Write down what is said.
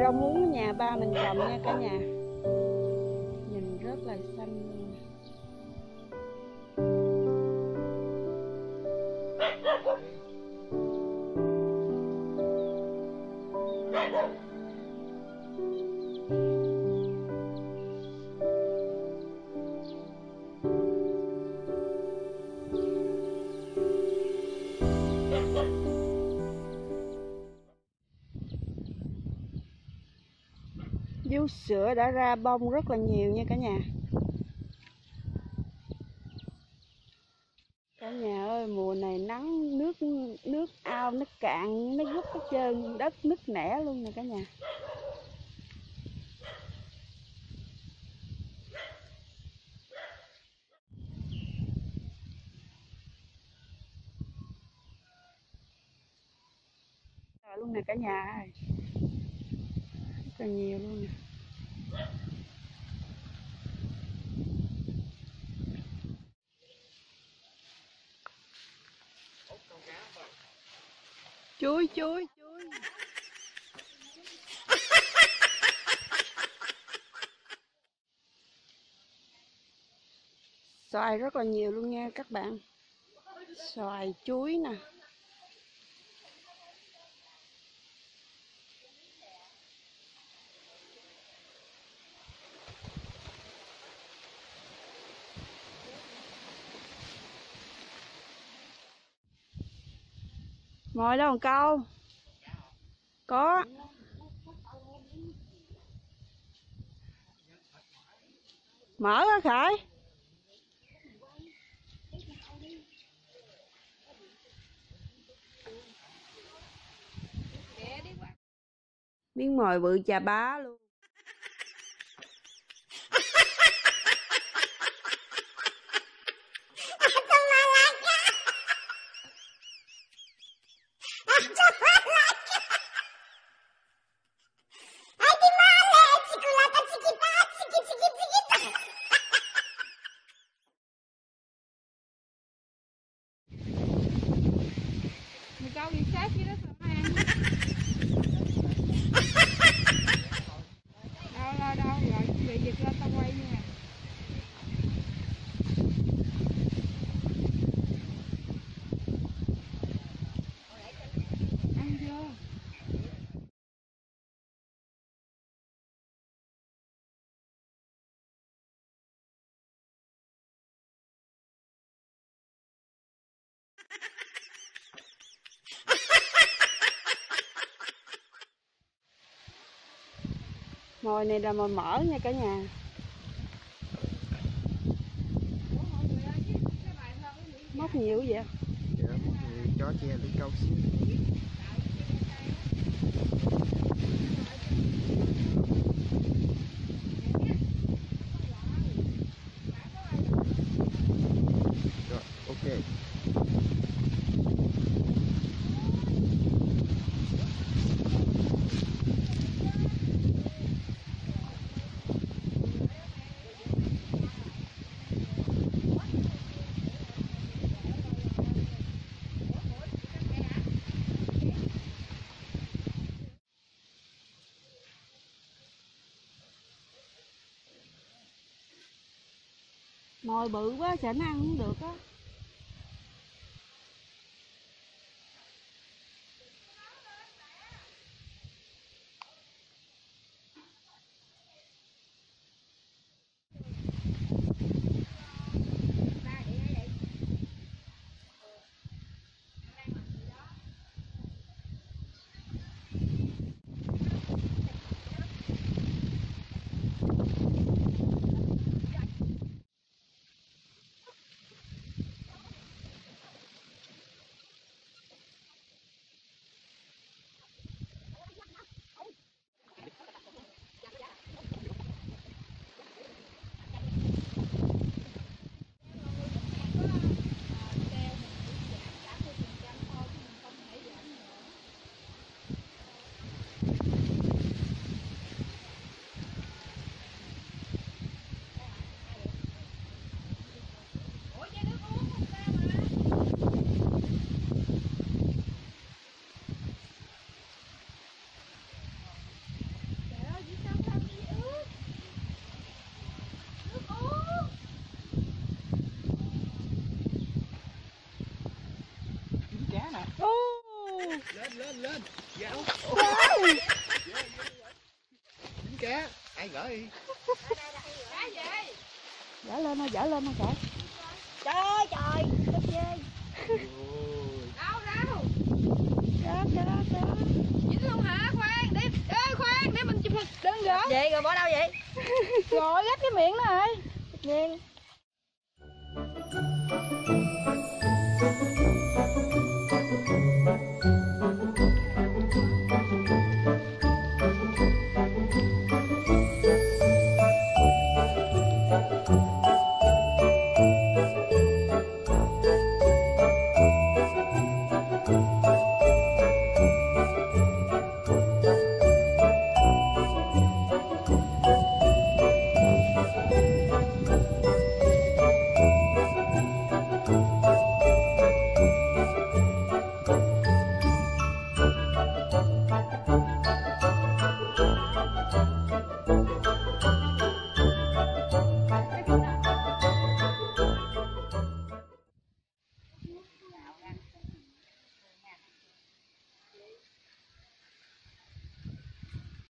rau muống ở nhà ba mình trồng nha cả nhà. Nhìn rất là xanh luôn. Vú sữa đã ra bông rất là nhiều nha cả nhà. Cả nhà ơi, mùa này nắng, nước ao nước cạn, nó rút hết trơn, đất nứt nẻ luôn nè cả nhà. Rồi luôn nè cả nhà ơi. Rất là nhiều luôn nè. Chuối. Xoài rất là nhiều luôn nha các bạn. Xoài, chuối nè. Mồi đâu một câu. Có. Mở á Khải. Miếng mồi bự chà bá luôn. Mày câu gì sát chứ đó sao ăn. Đâu rồi chuẩn bị giật lên tao quay nha. Ăn chưa? Mồi này là mồi mỡ nha cả nhà. Móc nhiều vậy? Dạ, móc nhiều chó che lấy câu xíu. Rồi, ok. Mồi bự quá sợ nó ăn không được á. Lên dạo dính cá ai gỡ đi. Dở lên thôi trời. Trời ơi trời, tức ghê.